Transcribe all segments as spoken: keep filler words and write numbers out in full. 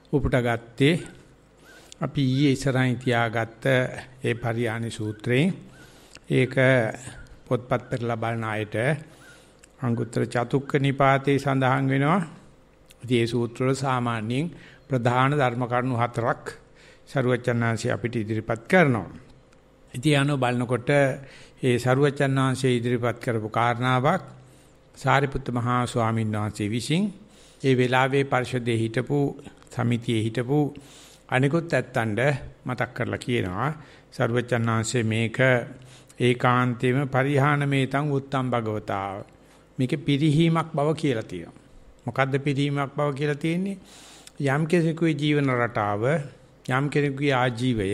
උපුට ගත්තේ අපි ඊයේ ඉස්සරහින් තියාගත්ත ඒ පරියාණි සූත්‍රයෙන්. ඒක පොත්පත් පෙරලා බලන අයට අංගුත්තර චතුක්ක නිපාතේ සඳහන් වෙනවා. ඉතින් මේ සූත්‍ර වල සාමාන්‍යයෙන් ප්‍රධාන ධර්ම කරුණු හතරක් සරුවචනාංශය අපිට ඉදිරිපත් කරනවා. ඉතින් අනෝ බලනකොට ඒ සරුවචනාංශය ඉදිරිපත් කරපු කාරණාවක් සාරිපුත්ත මහා ස්වාමීන් වහන්සේ විසින් ඒ වෙලාවේ පරිශදේ හිටපු සමිතියේ හිටපු අනිකුත් ඇත්තන්ට මතක් කරලා කියනවා සරුවචනාංශය මේක ඒකාන්තයෙන්ම පරිහානමේතං උත්තම් භගවතා මේක පිරිහීමක් බව කියලා තියෙනවා. මොකද්ද පිරිහීමක් බව කියලා තියෙන්නේ? යම් කෙනෙකුගේ ජීවන රටාව යම් කෙනෙකුගේ ආජීවය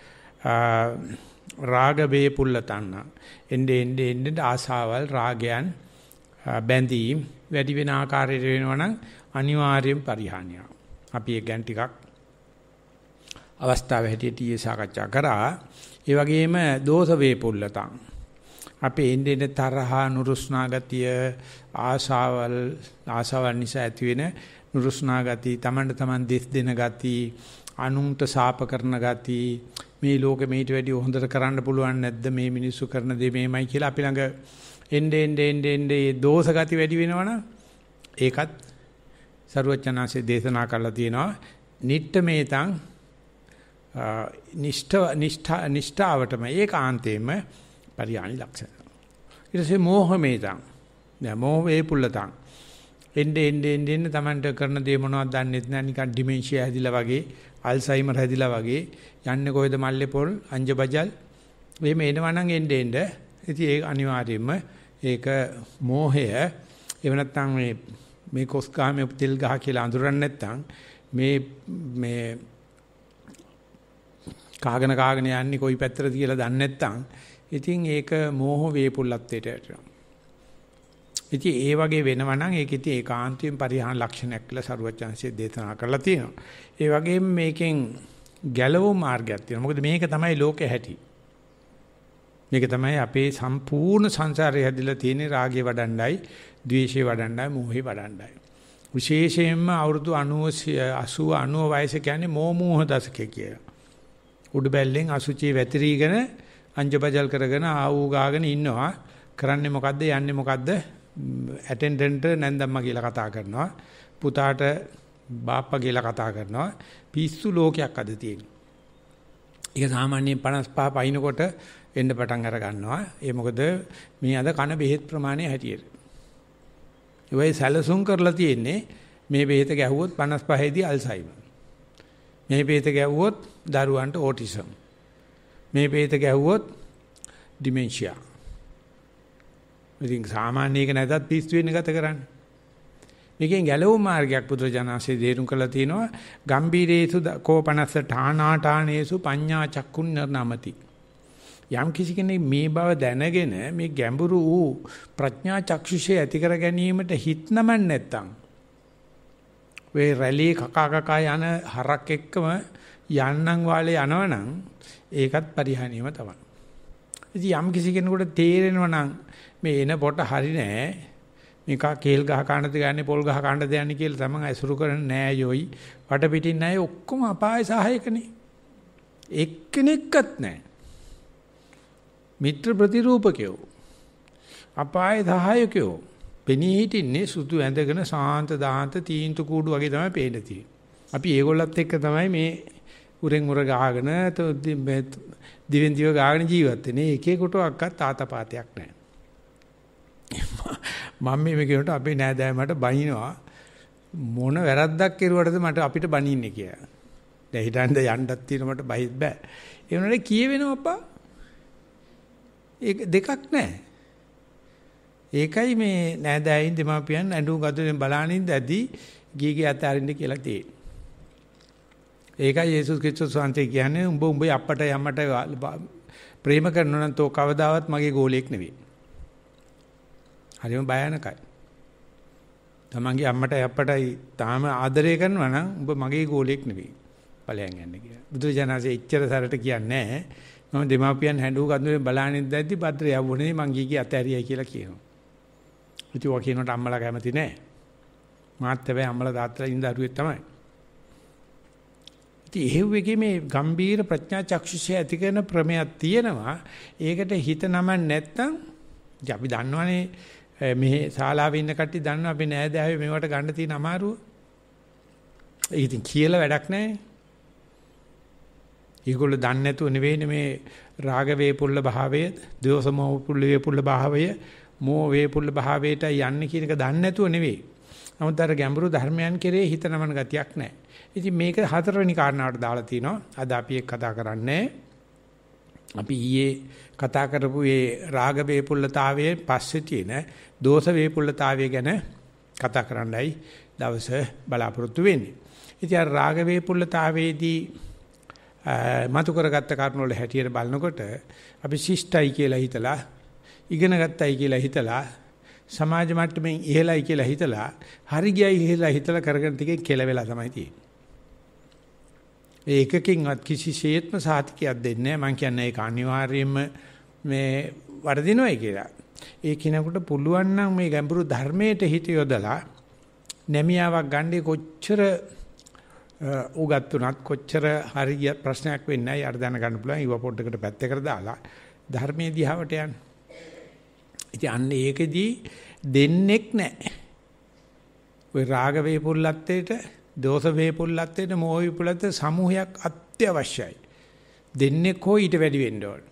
රාග වේ පුල්ලතන්න එnde ende ende ආසාවල් රාගයන් බැඳීම් වැඩි වෙන ආකාරයට වෙනවා නම් අනිවාර්යෙන් පරිහානියක්. අපි ඒ ගැන ටිකක් අවස්ථාව හැටියට ඊයේ සාකච්ඡා කරා. ඒ වගේම දෝෂ වේ පුල්ලතන් අපි එnde ende තරහා නුරුස්නා ගතිය ආසාවල් ආසාවල් නිසා ඇති වෙන නුරුස්නා ගතිය තමන්ට තමන් දෙස් දෙන ගතිය අනුන්ට සාප කරන ගති මේ ලෝකෙ මේට වැඩි හොඳට කරන්න පුළුවන් නැද්ද මේ මිනිස්සු කරන දේ මේමයි කියලා අපි ළඟ එnde ende ende ende දෝෂ ගති වැඩි වෙනවනම් ඒකත් සරුවචනාංශයේ දේශනා කරලා තියෙනවා නිට්ඨමේතං නිෂ්ඨ නිෂ්ඨා නිෂ්ඨාවටම ඒකාන්තයෙන්ම පරිහානි ලක්ෂණ. ඊට පස්සේ මෝහමේතං නෑ මෝහ වේ පුල්ලතං එnde ende ende ende Tamanට කරන දේ මොනවද දන්නේ නැහැ නිකන් ඩිමෙන්ෂියා හැදිලා වගේ අල්සයිමර් හැදිලා වගේ යන්නේ කොහෙද මල්ලේ පොල් අංජබජල් එහෙම එනවා නම් එnde ende ඉතින් ඒක අනිවාර්යයෙන්ම ඒක මෝහය එහෙම නැත්නම් මේ මේ කොස් ගහ මේ තෙල් ගහ කියලා අඳුරන්නේ නැත්නම් මේ මේ කාගෙන කාගෙන යන්නේ කොයි පැත්තටද කියලා දන්නේ නැත්නම් ඉතින් ඒක මෝහ වේපුල්ලත්වයට යනවා. ඉතින් ඒ වගේ වෙනවා නම් ඒක ඉතින් ඒකාන්තයෙන් පරිහාන ලක්ෂණයක් කියලා සරුවචාන්සිය දේශනා කරලා තියෙනවා. ඒ වගේම මේකෙන් ගැලවුම් මාර්ගයක් තියෙනවා. මොකද මේක තමයි ලෝකේ හැටි. මේක තමයි අපේ සම්පූර්ණ සංසාරය හැදිලා තියෙන්නේ රාගය වඩණ්ඩයි, ද්වේෂය වඩණ්ඩයි, මෝහය වඩණ්ඩයි. විශේෂයෙන්ම අවුරුදු අනූව අසූව අනූව වයස කියන්නේ මෝහ මෝහ දශකය කියලා. උඩු බැල්ලෙන් අසුචි වැතිරීගෙන අංජබජල් කරගෙන ආවූ ගාගෙන ඉන්නවා. කරන්නේ මොකද්ද යන්නේ මොකද්ද? ඇටෙන්ඩන්ට් නැන්දම්මා කියලා කතා කරනවා. පුතාට බාප්පා කියලා කතා කරනවා. පිස්සු ලෝකයක් අද තියෙනවා. ඒක සාමාන්‍යයෙන් පනස් පහ පයින්කොට එන්න පටන් අර ගන්නවා. ඒ මොකද මේ අද කන බෙහෙත් ප්‍රමාණය හැටියට. ඒ වෙයි සැලසුම් කරලා තියෙන්නේ මේ බෙහෙත ගැහුවොත් පනස් පහේදී අල්සයිමර්. මේ බෙහෙත ගැහුවොත් දරුවන්ට ඕටිසම්. මේ බෙහෙත ගැහුවොත් ඩිමෙන්ෂියා. ඉතින් සාමාන්‍යයක නැතත් පිස්සු වෙන්න ගත කරන්නේ. මේකෙන් ගැලවුම් මාර්ගයක් පුදුරජනanse දේරුම් කරලා තිනවා ගම්බීරේසු කෝපනස්ස ඨානාඨානේසු පඤ්ඤා චක්කුන් නමති. යම් කිසි කෙනෙක් මේ බව දැනගෙන මේ ගැඹුරු වූ ප්‍රඥා චක්ෂුෂය ඇති කර ගැනීමට හිත නමන්නේ නැත්තම් වේ රැලි කකා කකා යන හරක් එක්කම යන්නම් වාලේ යනවනම් ඒකත් පරිහානියම තමයි. ඉතින් යම් කිසි කෙනෙකුට තේරෙනවා නම් මේ එන පොට හරි නෑ මේක කේල් ගහ කන්නද ගන්නේ පොල් ගහ කන්නද යන්නේ කියලා තමයි අසුරු කරන්නේ නෑ යෝයි වට පිටින් නෑ ඔක්කොම අපාය සහායකනේ එක්කෙනෙක්වත් නෑ මිත්‍ර ප්‍රතිරූපකයෝ අපාය සහායකයෝ පෙනී හිටින්නේ සුදු ඇඳගෙන සාන්ත දාන්ත තීන්තු කූඩු වගේ තමයි පේන්න තියෙන්නේ. අපි ඒගොල්ලත් එක්ක තමයි මේ උරෙන් උර ගහගෙන දිවෙන් දිව ගාගෙන ජීවත් වෙන්නේ. එකේකටවත් තාතපාතයක් නැහැ. මම මේ කියනකොට අපේ නෑදෑය මට බනිනවා මොන වැරද්දක් කෙරුවටද මට අපිට බනින්නේ කියලා. දැන් හිතන්න යන්නත් තියෙන මට බහිත් බෑ. ඒ වුණාට කියවෙනවා අප්පා. ඒක දෙකක් නැහැ. ඒකයි මේ නෑදෑයින් දෙමාපියන් ඇඬු ගදුරෙන් බලානින්ද ඇදී ගීගේ අත අරින්න කියලා තියෙන්නේ. ඒකයි යේසුස් ක්‍රිස්තුස් වහන්සේ කියන්නේ උඹ උඹේ අප්පට යම්මට ප්‍රේම කරනවා නම් තෝ කවදාවත් මගේ ගෝලයක් නෙවෙයි. හරිම භයානකයි. තමන්ගේ අම්මට අප්පටයි තාම ආදරය කරනවා නම් උඹ මගේ ගෝලයක් නෙවෙයි. ඵලයන් යන්න කියලා. බුදුරජාණන්සේ එච්චර සරට කියන්නේ නැහැ. මම දෙමාපියන් හැඬු ගඳුරෙන් බලානින් දැද්දි භද්‍ර යවුනේ මං ගීගේ අතෑරියයි කියලා කියනවා. ඉතින් ඔය කියනකොට අම්මලා කැමති නැහැ. මාත් හැබැයි අම්මලා තාත්තලා ඉඳ දරුවෙක් තමයි. ඉතින් එහෙව්වෙකේ මේ ගම්බීර ප්‍රඥා චක්ෂුෂය ඇති කරන ප්‍රමේයක් තියෙනවා. ඒකට හිත නමන්නේ නැත්නම් අපි දන්නවනේ මේ ශාලාවේ ඉන්න කට්ටිය දන්නවා අපි නෑදෑයෝ මේවට ගන්න තියෙන අමාරුව. ඒක ඉතින් කියලා වැඩක් නැහැ. ඒගොල්ලෝ දන්නේ නැතුව නෙවෙයිනේ මේ රාග වේපුල්ල භාවය, ද්වේෂ මොහ පුල්ල වේපුල්ල භාවය, මෝහ වේපුල්ල භාවයට යන්නේ කියන එක දන්නේ නැතුව නෙවෙයි. නමුත් අර ගැඹුරු ධර්මයන් කෙරේ හිත නමන ගතියක් නැහැ. ඉතින් මේක හතරවෙනි කාරණාවට දාලා තිනවා. අද අපි එක් කතා කරන්නේ. අපි ඊයේ කතා කරපු මේ රාග වේපුල්ලතාවයේ පස්සේ තියෙන දෝෂ වේපුල්ලතාවය ගැන කතා කරන්නයි දවස බලාපොරොත්තු වෙන්නේ. ඉතින් අර රාග වේපුල්ලතාවයේදී මතු කරගත්ත කරුණු වල හැටියට බලනකොට අපි ශිෂ්ටයි කියලා හිතලා ඉගෙන ගත්තයි කියලා හිතලා සමාජ මට්ටමින් ඉහළයි කියලා හිතලා හරි ගියයි ඉහළයි හිතලා කරගෙන ටිකේ කෙලවෙලා තමයි තියෙන්නේ. ඒකකින්වත් කිසිසේත්ම සාතිකයක් දෙන්නේ නැහැ. මම කියන්නේ ඒක අනිවාර්යයෙන්ම මේ වර්ධිනවයි කියලා. ඒ කිනකට පුළුවන් නම් මේ ගැඹුරු ධර්මයට හිත යොදලා නැමියාවක් ගන්නේ කොච්චර උගත්තුනත් කොච්චර හරිය ප්‍රශ්නයක් වෙන්නේ නැහැ. යාර දැනගන්න පුළුවන්. ඊව පොඩ්ඩකට පැත්තකට දාලා ධර්මයේ දිහාවට යන්න. ඉතින් අන්න ඒකෙදී දෙන්නෙක් නැහැ. ওই රාග වේපුල්ලත්තේට, දෝෂ වේපුල්ලත්තේට, මෝහ වේපුල්ලත්තේ සමූහයක් අත්‍යවශ්‍යයි. දෙන්නෙක් හෝ ඊට වැඩි වෙන්න ඕන.